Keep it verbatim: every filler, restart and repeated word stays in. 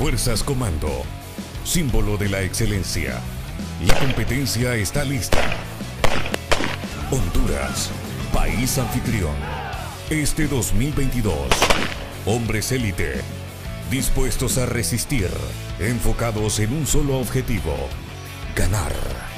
Fuerzas Comando, símbolo de la excelencia. La competencia está lista. Honduras, país anfitrión. Este dos mil veintidós, hombres élite, dispuestos a resistir, enfocados en un solo objetivo: ganar.